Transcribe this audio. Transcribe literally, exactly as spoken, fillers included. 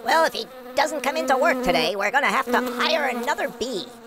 Well, if he doesn't come into work today, we're gonna have to hire another bee.